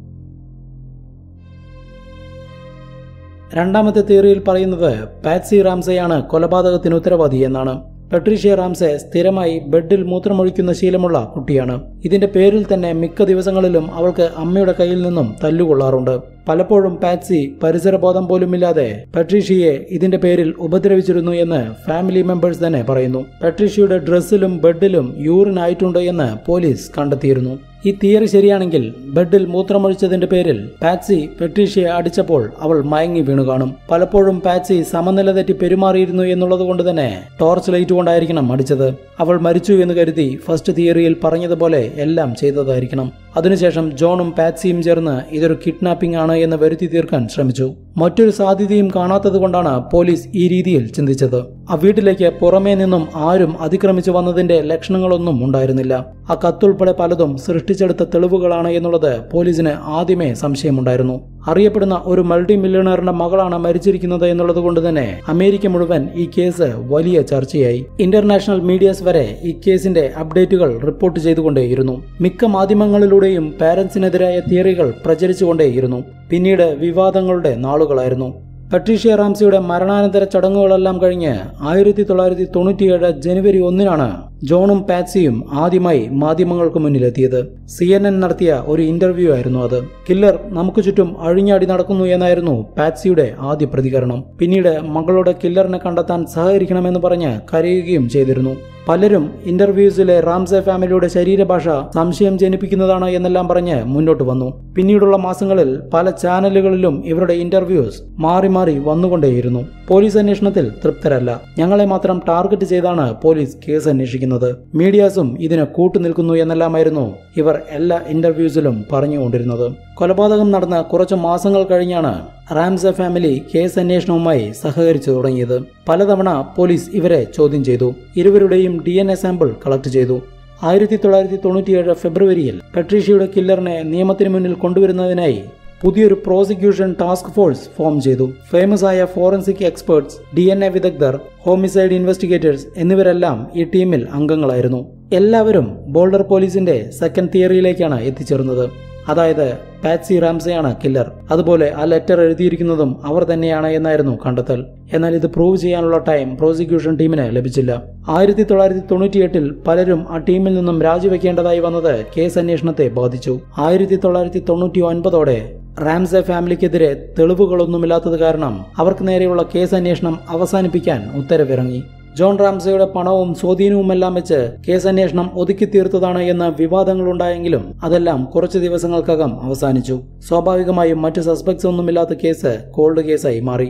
രണ്ടാമത്തെ തിയറിയിൽ പറയുന്നത് പാറ്റ്സി റാംസെയാണ് കൊലപാതകത്തിന് ഉത്തരവാദി എന്നാണ്. പട്രീഷ്യ റാംസെ സ്ഥിരമായി ബെഡിൽ മൂത്രമൊഴിക്കുന്ന ശീലമുള്ള കുട്ടിയാണ്. ഇതിന്റെ പേരിൽ തന്നെ മിക്ക ദിവസങ്ങളിലും അവൾക്ക് അമ്മയുടെ കയ്യിൽ നിന്നും തല്ലുകൊള്ളാറുണ്ട്. പലപ്പോഴും പാറ്റ്സി പരിസരബോധം പോലുമില്ലാതെ പട്രീഷ്യയെ ഇതിന്റെ പേരിൽ ഉപദ്രവിച്ചിരുന്നു എന്ന് ഫാമിലി മെമ്പേഴ്സ് തന്നെ പറയുന്നു. പട്രീഷ്യയുടെ ഡ്രസ്സിലും ബെഡിലും യൂറിൻ ആയിട്ടുണ്ട് എന്ന് പോലീസ് കണ്ടെത്തിയിരുന്നു. ഈ തിയറി ശരിയാണെങ്കിൽ ബെഡിൽ മൂത്രമൊഴിച്ചതിന്റെ പേരിൽ പാറ്റ്സി പട്രീഷ്യയെ അടിച്ചപ്പോൾ അവൾ മയങ്ങി വീണു കാണും. പലപ്പോഴും പാറ്റ്സി സമനില തെറ്റി പെരുമാറിയിരുന്നു എന്നുള്ളത് കൊണ്ട് തന്നെ ടോർച്ച് ലൈറ്റ് കൊണ്ടായിരിക്കണം അടിച്ചത്. അവൾ മരിച്ചു എന്ന് കരുതി ഫസ്റ്റ് തിയറിയിൽ പറഞ്ഞതുപോലെ എല്ലാം ചെയ്തതായിരിക്കണം. അതിനുശേഷം ജോണും പാറ്റ്സിയും ചേർന്ന് ഇതൊരു കിഡ്നാപ്പിംഗ് ആണ് എന്ന് വരുത്തി തീർക്കാൻ ശ്രമിച്ചു. മറ്റൊരു സാധ്യതയും കാണാത്തത് കൊണ്ടാണ് പോലീസ് ഈ രീതിയിൽ ചിന്തിച്ചത്. ആ വീട്ടിലേക്ക് പുറമേ നിന്നും ആരും അതിക്രമിച്ചു വന്നതിന്റെ ലക്ഷണങ്ങളൊന്നും ഉണ്ടായിരുന്നില്ല. ആ കത്തുൾപ്പെടെ പലതും സൃഷ്ടിച്ചെടുത്ത തെളിവുകളാണ് എന്നുള്ളത് പോലീസിന് ആദ്യമേ സംശയമുണ്ടായിരുന്നു. അറിയപ്പെടുന്ന ഒരു മൾട്ടി മില്യണറിന്റെ മകളാണ് മരിച്ചിരിക്കുന്നത് എന്നുള്ളത് കൊണ്ട് തന്നെ അമേരിക്ക മുഴുവൻ ഈ കേസ് വലിയ ചർച്ചയായി. ഇന്റർനാഷണൽ മീഡിയസ് വരെ ഈ കേസിന്റെ അപ്ഡേറ്റുകൾ റിപ്പോർട്ട് ചെയ്തുകൊണ്ടേയിരുന്നു. മിക്ക മാധ്യമങ്ങളിലൂടെയും പാരന്റ്സിനെതിരായ തിയറികൾ പ്രചരിച്ചുകൊണ്ടേയിരുന്നു. പിന്നീട് വിവാദങ്ങളുടെ നാളുകളായിരുന്നു. പട്രീഷ്യ റാംസെയുടെ മരണാനന്തര ചടങ്ങുകളെല്ലാം കഴിഞ്ഞ് ആയിരത്തി തൊള്ളായിരത്തി തൊണ്ണൂറ്റിയേഴ് ജനുവരി ഒന്നിനാണ് ജോണും പാറ്റ്സിയും ആദ്യമായി മാധ്യമങ്ങൾക്ക് മുന്നിലെത്തിയത്. സി എൻ എൻ നടത്തിയ ഒരു ഇന്റർവ്യൂ ആയിരുന്നു അത്. കില്ലർ നമുക്ക് ചുറ്റും അഴിഞ്ഞാടി നടക്കുന്നു എന്നായിരുന്നു പാറ്റ്സിയുടെ ആദ്യ പ്രതികരണം. പിന്നീട് മകളുടെ കില്ലറിനെ കണ്ടെത്താൻ സഹകരിക്കണമെന്ന് പറഞ്ഞ് കരയുകയും ചെയ്തിരുന്നു. പലരും ഇന്റർവ്യൂസിലെ റാംസെ ഫാമിലിയുടെ ശരീരഭാഷ സംശയം ജനിപ്പിക്കുന്നതാണ് എന്നെല്ലാം പറഞ്ഞ് മുന്നോട്ട് വന്നു. പിന്നീടുള്ള മാസങ്ങളിൽ പല ചാനലുകളിലും ഇവരുടെ ഇന്റർവ്യൂസ് മാറി മാറി വന്നുകൊണ്ടേയിരുന്നു. പോലീസ് അന്വേഷണത്തിൽ തൃപ്തരല്ല. ഞങ്ങളെ മാത്രം ടാർഗറ്റ് ചെയ്താണ് പോലീസ് കേസ് അന്വേഷിക്കുന്നത്. മീഡിയാസും ഇതിന് കൂട്ടുനിൽക്കുന്നു എന്നെല്ലാമായിരുന്നു ഇവർ എല്ലാ ഇന്റർവ്യൂസിലും പറഞ്ഞുകൊണ്ടിരുന്നത്. കൊലപാതകം നടന്ന കുറച്ചു മാസങ്ങൾ കഴിഞ്ഞാണ് റാംസെ ഫാമിലി കേസ് അന്വേഷണവുമായി സഹകരിച്ചു തുടങ്ങിയത്. പലതവണ പോലീസ് ഇവരെ ചോദ്യം ചെയ്തു. ഇരുവരുടെയും D N A sample collect ചെയ്തു. ആയിരത്തി തൊള്ളായിരത്തി തൊണ്ണൂറ്റിയേഴ് ഫെബ്രുവരിയിൽ പട്രീഷ്യയുടെ കില്ലറിനെ നിയമത്തിന് മുന്നിൽ കൊണ്ടുവരുന്നതിനായി പുതിയൊരു പ്രോസിക്യൂഷൻ ടാസ്ക് ഫോഴ്സ് ഫോം ചെയ്തു. ഫേമസ് ആയ forensic experts, D N A വിദഗ്ധർ, ഹോമിസൈഡ് ഇൻവെസ്റ്റിഗേറ്റേഴ്സ് എന്നിവരെല്ലാം ഈ ടീമിൽ അംഗങ്ങളായിരുന്നു. എല്ലാവരും ബോൾഡർ പോലീസിന്റെ സെക്കൻഡ് തിയറിയിലേക്കാണ് എത്തിച്ചേർന്നത്. അതായത് പാറ്റ്സി റാംസെയാണ് കില്ലർ. അതുപോലെ ആ ലെറ്റർ എഴുതിയിരിക്കുന്നതും അവർ തന്നെയാണ് എന്നായിരുന്നു കണ്ടെത്തൽ. എന്നാൽ ഇത് പ്രൂവ് ചെയ്യാനുള്ള ടൈം പ്രോസിക്യൂഷൻ ടീമിന് ലഭിച്ചില്ല. ആയിരത്തി തൊള്ളായിരത്തി തൊണ്ണൂറ്റിയെട്ടിൽ പലരും ആ ടീമിൽ നിന്നും രാജിവെക്കേണ്ടതായി വന്നത് കേസ് അന്വേഷണത്തെ ബാധിച്ചു. ആയിരത്തി തൊള്ളായിരത്തി തൊണ്ണൂറ്റി ഒൻപതോടെ റാംസെ ഫാമിലിക്കെതിരെ തെളിവുകളൊന്നുമില്ലാത്തത് കാരണം അവർക്ക് നേരെയുള്ള കേസ് അന്വേഷണം അവസാനിപ്പിക്കാൻ ഉത്തരവിറങ്ങി. ജോൺ റാംസെയുടെ പണവും സ്വാധീനവുമെല്ലാം വെച്ച് കേസന്വേഷണം ഒതുക്കി തീർത്തതാണ് എന്ന വിവാദങ്ങളുണ്ടായെങ്കിലും അതെല്ലാം കുറച്ചു ദിവസങ്ങൾക്കകം അവസാനിച്ചു. സ്വാഭാവികമായും മറ്റു സസ്പെക്ട്സ് ഒന്നുമില്ലാത്ത കേസ് കോൾഡ് കേസായി മാറി.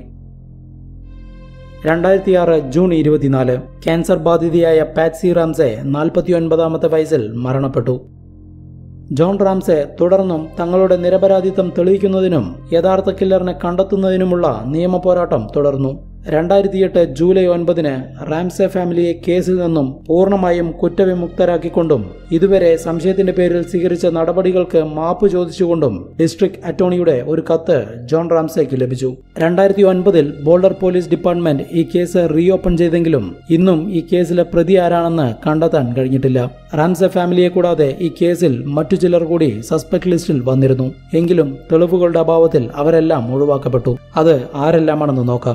രണ്ടായിരത്തി ആറ് ജൂൺ ഇരുപത്തിനാല് ക്യാൻസർ ബാധിതയായ പാറ്റ്സി റാംസെ നാൽപ്പത്തി ഒൻപതാമത്തെ വയസ്സിൽ മരണപ്പെട്ടു. ജോൺ റാംസെ തുടർന്നും തങ്ങളുടെ നിരപരാധിത്വം തെളിയിക്കുന്നതിനും യഥാർത്ഥ കില്ലറിനെ കണ്ടെത്തുന്നതിനുമുള്ള നിയമ പോരാട്ടം തുടർന്നു. രണ്ടായിരത്തി എട്ട് ജൂലൈ ഒൻപതിന് റാംസെ ഫാമിലിയെ കേസിൽ നിന്നും പൂർണ്ണമായും കുറ്റവിമുക്തരാക്കിക്കൊണ്ടും ഇതുവരെ സംശയത്തിന്റെ പേരിൽ സ്വീകരിച്ച നടപടികൾക്ക് മാപ്പ് ചോദിച്ചുകൊണ്ടും ഡിസ്ട്രിക്ട് അറ്റോർണിയുടെ ഒരു കത്ത് ജോൺ റാംസെക്ക് ലഭിച്ചു. രണ്ടായിരത്തി ഒൻപതിൽ ബോൾഡർ പോലീസ് ഡിപ്പാർട്ട്മെന്റ് ഈ കേസ് റീഓപ്പൺ ചെയ്തെങ്കിലും ഇന്നും ഈ കേസിലെ പ്രതി ആരാണെന്ന് കണ്ടെത്താൻ കഴിഞ്ഞിട്ടില്ല. റാംസെ ഫാമിലിയെ കൂടാതെ ഈ കേസിൽ മറ്റു ചിലർ കൂടി സസ്പെക്ട് ലിസ്റ്റിൽ വന്നിരുന്നു. എങ്കിലും തെളിവുകളുടെ അഭാവത്തിൽ അവരെല്ലാം ഒഴിവാക്കപ്പെട്ടു. അത് ആരെല്ലാമാണെന്ന് നോക്കാം.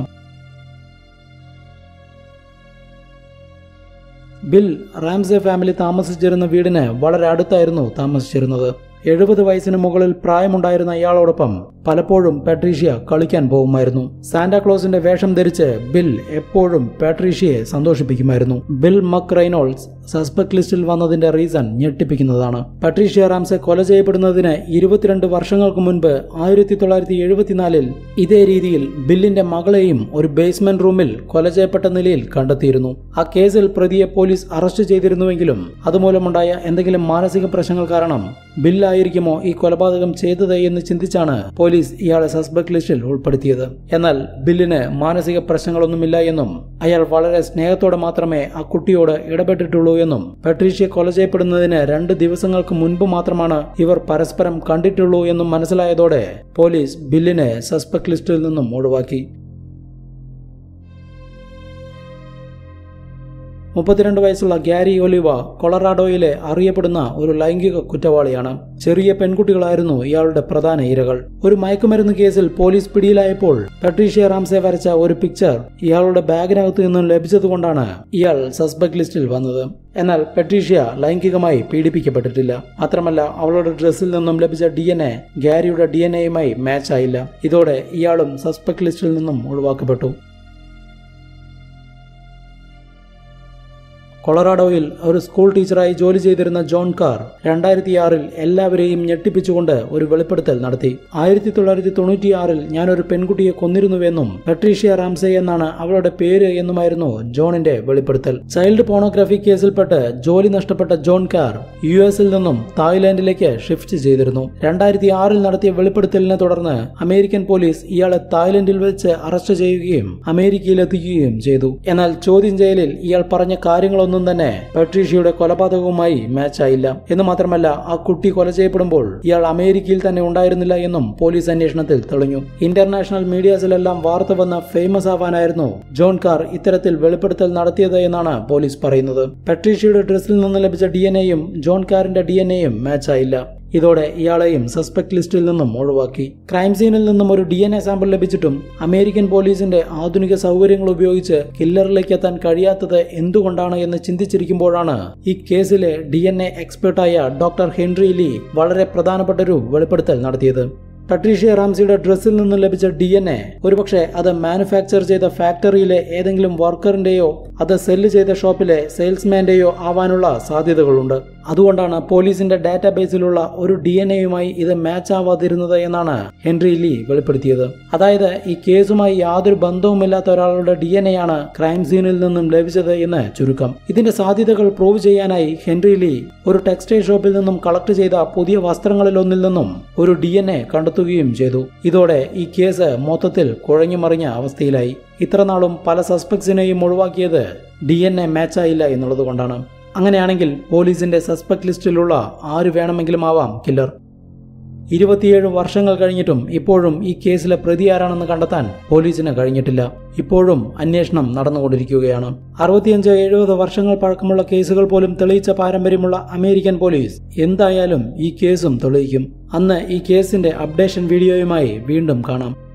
ബിൽ റാംസെ ഫാമിലി താമസിച്ചിരുന്ന വീടിന് വളരെ അടുത്തായിരുന്നു താമസിച്ചിരുന്നത്. എഴുപത് വയസ്സിന് മുകളിൽ പ്രായമുണ്ടായിരുന്ന ഇയാളോടൊപ്പം പലപ്പോഴും പാട്രീഷ്യ കളിക്കാൻ പോകുമായിരുന്നു. സാന്റാക്ലോസിന്റെ വേഷം ധരിച്ച് ബിൽ എപ്പോഴും പാട്രീഷ്യയെ സന്തോഷിപ്പിക്കുമായിരുന്നു. ബിൽ മക് റെയ്നോൾഡ്സ് സസ്പെക്ട് ലിസ്റ്റിൽ വന്നതിന്റെ റീസൺ ഞെട്ടിപ്പിക്കുന്നതാണ്. പട്രീഷ്യ റാംസെ കൊല ചെയ്യപ്പെടുന്നതിന് ഇരുപത്തിരണ്ട് വർഷങ്ങൾക്ക് മുൻപ് ആയിരത്തി തൊള്ളായിരത്തി എഴുപത്തിനാലിൽ ഇതേ രീതിയിൽ ബില്ലിന്റെ മകളെയും ഒരു ബേസ്മെന്റ് റൂമിൽ കൊല ചെയ്യപ്പെട്ട നിലയിൽ കണ്ടെത്തിയിരുന്നു. ആ കേസിൽ പ്രതിയെ പോലീസ് അറസ്റ്റ് ചെയ്തിരുന്നുവെങ്കിലും അതുമൂലമുണ്ടായ എന്തെങ്കിലും മാനസിക പ്രശ്നങ്ങൾ കാരണം ബില്ലായിരിക്കുമോ ഈ കൊലപാതകം ചെയ്തത് എന്ന് ചിന്തിച്ചാണ് പോലീസ് ഇയാളെ സസ്പെക്ട് ലിസ്റ്റിൽ ഉൾപ്പെടുത്തിയത്. എന്നാൽ ബില്ലിന് മാനസിക പ്രശ്നങ്ങളൊന്നുമില്ല എന്നും അയാൾ വളരെ സ്നേഹത്തോടെ മാത്രമേ ആ കുട്ടിയോട് ഇടപെട്ടിട്ടുള്ളൂ എന്നും പട്രീഷ്യ കൊല ചെയ്യപ്പെടുന്നതിന് രണ്ട് ദിവസങ്ങൾക്ക് മുൻപ് മാത്രമാണ് ഇവർ പരസ്പരം കണ്ടിട്ടുള്ളൂ എന്നും മനസ്സിലായതോടെ പോലീസ് ബില്ലിനെ സസ്പെക്ട് ലിസ്റ്റിൽ നിന്നും ഒഴിവാക്കി. മുപ്പത്തിരണ്ട് വയസ്സുള്ള ഗ്യാരി ഒലിവ കൊളറാഡോയിലെ അറിയപ്പെടുന്ന ഒരു ലൈംഗിക കുറ്റവാളിയാണ്. ചെറിയ പെൺകുട്ടികളായിരുന്നു ഇയാളുടെ പ്രധാന ഇരകൾ. ഒരു മയക്കുമരുന്ന് കേസിൽ പോലീസ് പിടിയിലായപ്പോൾ പട്രീഷ്യ റാംസെ വരച്ച ഒരു പിക്ചർ ഇയാളുടെ ബാഗിനകത്ത് നിന്നും ലഭിച്ചതുകൊണ്ടാണ് ഇയാൾ സസ്പെക്ട് ലിസ്റ്റിൽ വന്നത്. എന്നാൽ പട്രീഷ്യ ലൈംഗികമായി പീഡിപ്പിക്കപ്പെട്ടിട്ടില്ല. മാത്രമല്ല അവളുടെ ഡ്രസ്സിൽ നിന്നും ലഭിച്ച ഡി എൻ എ ഗ്യാരിയുടെ ഡി എൻ എയുമായി മാച്ച് ആയില്ല. ഇതോടെ ഇയാളും സസ്പെക്ട് ലിസ്റ്റിൽ നിന്നും ഒഴിവാക്കപ്പെട്ടു. കൊളറാഡോയിൽ ഒരു സ്കൂൾ ടീച്ചറായി ജോലി ചെയ്തിരുന്ന ജോൺ കാർ രണ്ടായിരത്തി ആറിൽ എല്ലാവരെയും ഞെട്ടിപ്പിച്ചുകൊണ്ട് ഒരു വെളിപ്പെടുത്തൽ നടത്തി. ആയിരത്തി തൊള്ളായിരത്തി തൊണ്ണൂറ്റിയാറിൽ ഞാനൊരു പെൺകുട്ടിയെ കൊന്നിരുന്നുവെന്നും പട്രീഷ്യ റാംസെ എന്നാണ് അവളുടെ പേര് എന്നുമായിരുന്നു ജോണിന്റെ വെളിപ്പെടുത്തൽ. ചൈൽഡ് പോണോഗ്രാഫി കേസിൽപ്പെട്ട് ജോലി നഷ്ടപ്പെട്ട ജോൺ കാർ യു എസിൽ നിന്നും തായ്ലാന്റിലേക്ക് ഷിഫ്റ്റ് ചെയ്തിരുന്നു. രണ്ടായിരത്തി ആറിൽ നടത്തിയ വെളിപ്പെടുത്തലിനെ തുടർന്ന് അമേരിക്കൻ പോലീസ് ഇയാളെ തായ്ലൻഡിൽ വെച്ച് അറസ്റ്റ് ചെയ്യുകയും അമേരിക്കയിലെത്തിക്കുകയും ചെയ്തു. എന്നാൽ ചോദ്യം ചെയ്യലിൽ ഇയാൾ പറഞ്ഞ കാര്യങ്ങളൊന്നും തന്നെ പട്രീഷ്യയുടെ കൊലപാതകവുമായി മാച്ച് ആയില്ല. എന്ന് മാത്രമല്ല ആ കുട്ടി കൊല ചെയ്യപ്പെടുമ്പോൾ ഇയാൾ അമേരിക്കയിൽ തന്നെ ഉണ്ടായിരുന്നില്ല എന്നും പോലീസ് അന്വേഷണത്തിൽ തെളിഞ്ഞു. ഇന്റർനാഷണൽ മീഡിയാസിലെല്ലാം വാർത്ത വന്ന ഫേമസ് ആവാനായിരുന്നു ജോൺ കാർ ഇത്തരത്തിൽ വെളിപ്പെടുത്തൽ നടത്തിയത് എന്നാണ് പോലീസ് പറയുന്നത്. പട്രീഷ്യയുടെ ഡ്രസ്സിൽ നിന്ന് ലഭിച്ച ഡി എൻ എയും ജോൺ കാറിന്റെ ഡി എൻ എയും മാച്ച് ആയില്ല. ഇതോടെ ഇയാളെയും സസ്പെക്ട് ലിസ്റ്റിൽ നിന്നും ഒഴിവാക്കി. ക്രൈം സീനിൽ നിന്നും ഒരു ഡി എൻ എ സാമ്പിൾ ലഭിച്ചിട്ടും അമേരിക്കൻ പോലീസിന്റെ ആധുനിക സൗകര്യങ്ങൾ ഉപയോഗിച്ച് കില്ലറിലേക്ക് എത്താൻ കഴിയാത്തത് എന്തുകൊണ്ടാണ് എന്ന് ചിന്തിച്ചിരിക്കുമ്പോഴാണ് ഈ കേസിലെ ഡി എൻ എ എക്സ്പെർട്ടായ ഡോക്ടർ ഹെൻറി ലീ വളരെ പ്രധാനപ്പെട്ട ഒരു വെളിപ്പെടുത്തൽ നടത്തിയത്. പട്രീഷ്യ റാംസിയുടെ ഡ്രസ്സിൽ നിന്ന് ലഭിച്ച ഡി എൻ എ ഒരുപക്ഷെ അത് മാനുഫാക്ചർ ചെയ്ത ഫാക്ടറിയിലെ ഏതെങ്കിലും വർക്കറിന്റെയോ അത് സെല്ല് ചെയ്ത ഷോപ്പിലെ സെയിൽസ്മാന്റെയോ ആവാനുള്ള സാധ്യതകളുണ്ട്. അതുകൊണ്ടാണ് പോലീസിന്റെ ഡാറ്റാബേസിലുള്ള ഒരു ഡി എൻ എയുമായി ഇത് മാച്ച് ആവാതിരുന്നത് എന്നാണ് ഹെൻറി ലീ വെളിപ്പെടുത്തിയത്. അതായത് ഈ കേസുമായി യാതൊരു ബന്ധവുമില്ലാത്ത ഒരാളുടെ ഡി എൻ എ ആണ് ക്രൈം സീനിൽ നിന്നും ലഭിച്ചത് എന്ന് ചുരുക്കം. ഇതിന്റെ സാധ്യതകൾ പ്രൂവ് ചെയ്യാനായി ഹെൻറി ലീ ഒരു ടെക്സ്റ്റൈൽ ഷോപ്പിൽ നിന്നും കളക്ട് ചെയ്ത പുതിയ വസ്ത്രങ്ങളിലൊന്നിൽ നിന്നും ഒരു ഡി എൻ എ കണ്ടെത്തുകയും ചെയ്തു. ഇതോടെ ഈ കേസ് മൊത്തത്തിൽ കുഴഞ്ഞു മറിഞ്ഞ അവസ്ഥയിലായി. ഇത്രനാളും പല സസ്പെക്ട്സിനെയും ഒഴിവാക്കിയത് ഡി എൻ എ മാച്ചായില്ല എന്നുള്ളത് കൊണ്ടാണ്. അങ്ങനെയാണെങ്കിൽ പോലീസിന്റെ സസ്പെക്ട് ലിസ്റ്റിലുള്ള ആര് വേണമെങ്കിലും ആവാം കില്ലർ. ഇരുപത്തിയേഴ് വർഷങ്ങൾ കഴിഞ്ഞിട്ടും ഇപ്പോഴും ഈ കേസിലെ പ്രതി ആരാണെന്ന് കണ്ടെത്താൻ പോലീസിന് കഴിഞ്ഞിട്ടില്ല. ഇപ്പോഴും അന്വേഷണം നടന്നുകൊണ്ടിരിക്കുകയാണ്. അറുപത്തിയഞ്ച് എഴുപത് വർഷങ്ങൾ പഴക്കമുള്ള കേസുകൾ പോലും തെളിയിച്ച പാരമ്പര്യമുള്ള അമേരിക്കൻ പോലീസ് എന്തായാലും ഈ കേസും തെളിയിക്കും. അന്ന് ഈ കേസിന്റെ അപ്ഡേഷൻ വീഡിയോയുമായി വീണ്ടും കാണാം.